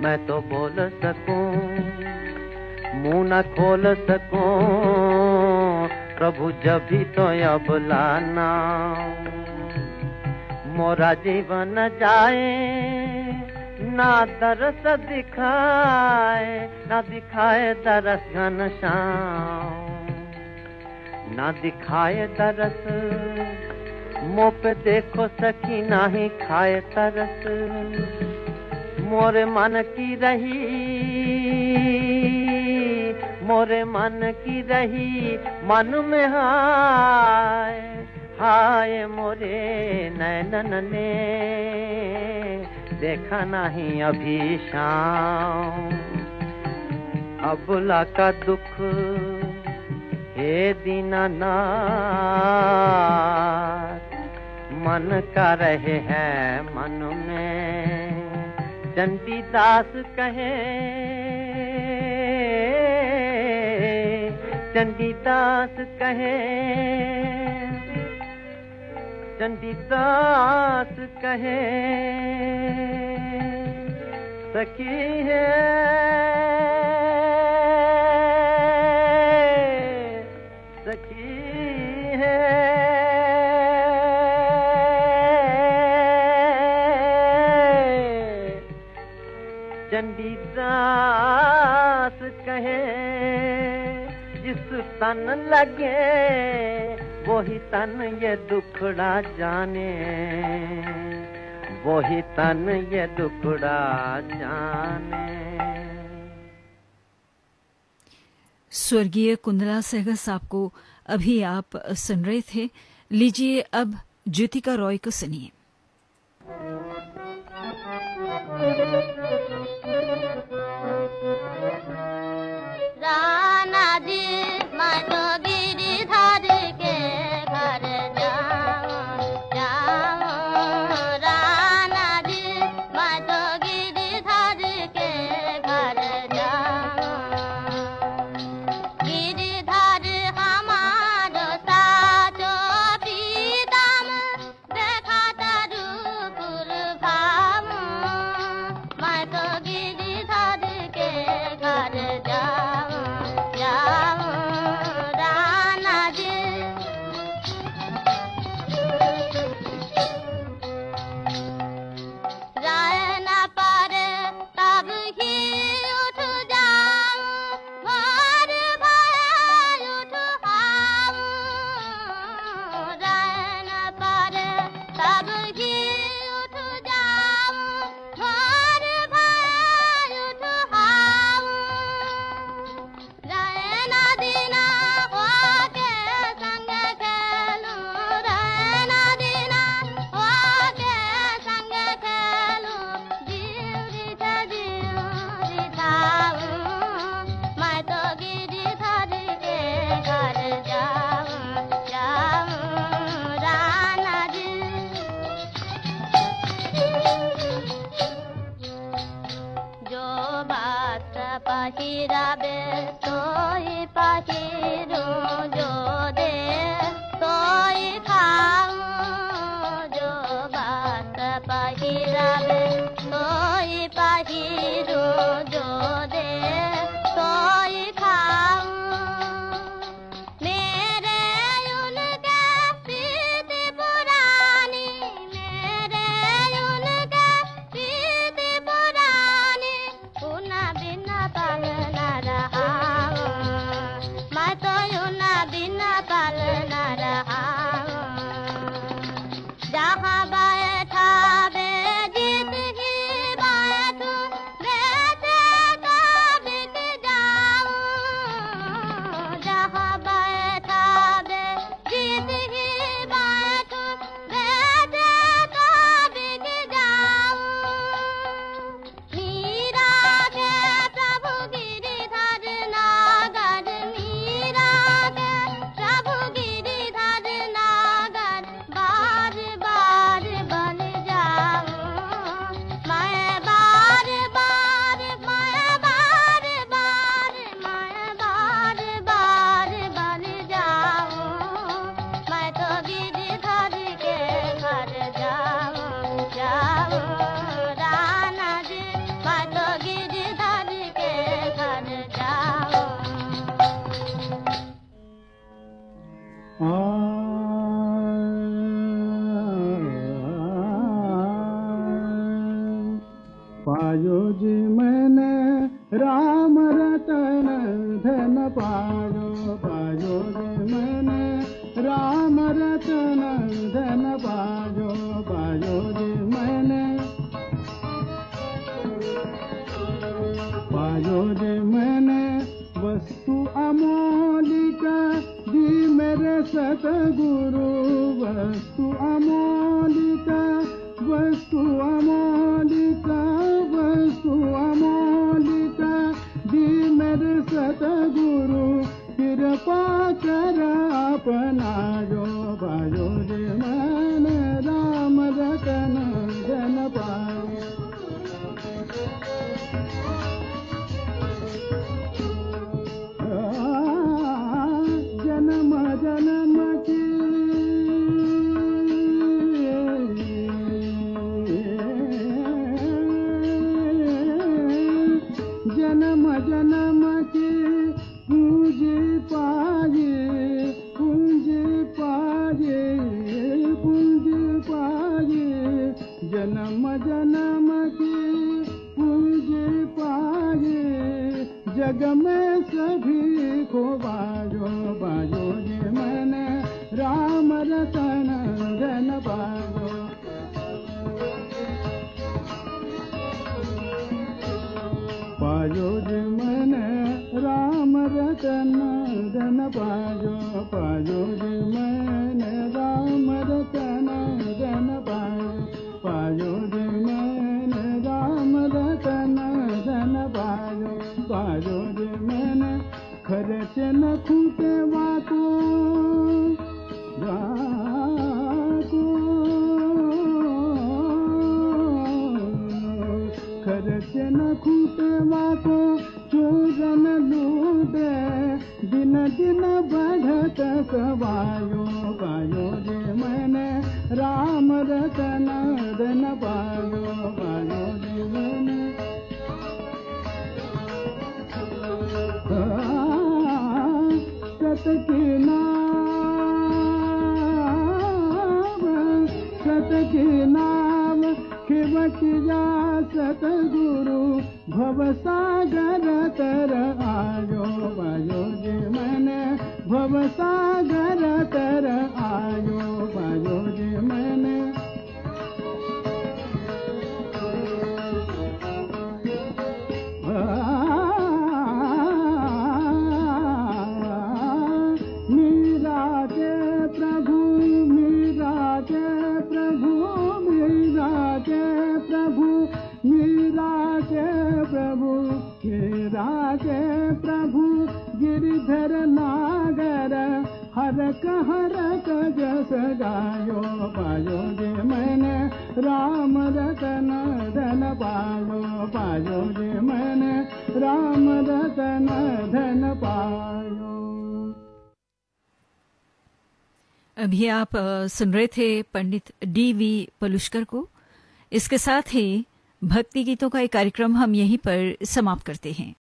मैं तो बोल सकूं, मुंह न खोल सकूं, प्रभु जब भी तो अब लाना। मोरा जीवन जाए ना दरस दिखाए, ना दिखाए दरस घनश्याम, ना दिखाए दरस मुँह पे देखो सखी नाही खाए तरस। मोरे मन की रही, मोरे मन की रही, मन में हाय हाय मोरे नैनन ने देखा नहीं अभी शाम। अबला का दुख हे दीनानाथ, मन का रहे हैं मन में। चंडीदास कहे, चंडीदास कहे, चंडीदास कहे, सखी है सखी है चंडीदास कहे, जिस तन लगे वही तन ये दुखड़ा जाने, वही तन ये दुखड़ा जाने। स्वर्गीय कुंदला सहगल साहब को अभी आप सुन रहे थे। लीजिए अब ज्योतिका रॉय को सुनिए। जहाँ बैठा बे जीत ही बैठू पायो जी मैंने राम रतन धन पायो, पायो जी मैंने राम रतन धन पायो, पायो जी मैंने, पायो जी मैंने वस्तु अमोलिक दी मेरे सतगुरु, वस्तु अमोलिक, वस्तु अमोलिक, वस्तु अमोलिक दी मेरे सतगुरु, कृपा कर अपनायो, पायो जी मैंने राम रतन धन पायो। जन्म जन्म की, जन्म जन्म की पूंजी पाए, पूंजी पाए, पूंजी पाए, जन्म जन्म की पूंजी पाए, जग में सभी को बाजो, बाजो जी मैंने राम रतन धन पायो, पायो जी मैंने राम रतन धन पायो, पायो जी मैंने राम रतन धन पायो, पायो जी मैंने राम रतन धन पायो, पायो जी मैंने खर्च न खूटे वाको, वाको खर्च न खूटे वाको, चोरन लूटे दिन दिन बढ़त सवायो, पायो जी मैंने राम रतन धन पायो, पायो जी मैंने सत की नाव, सत की नाव खिवट जा सतगुरु, भव सागर तर आयो, पायो जी मैंने भव सागर तर आयो, पायो जी मैंने मीरा के प्रभु, मीरा के प्रभु, मीरा के प्रभु, मीरा के प्रभु, मीरा के प्रभु, गिरधर नागर हरक हरक जस गायो, पायो जी मैंने राम रतन धन पायो, पायो जी मैंने राम रतन धन पायो। अभी आप सुन रहे थे पंडित D.V. पलुष्कर को। इसके साथ ही भक्ति गीतों का एक कार्यक्रम हम यहीं पर समाप्त करते हैं।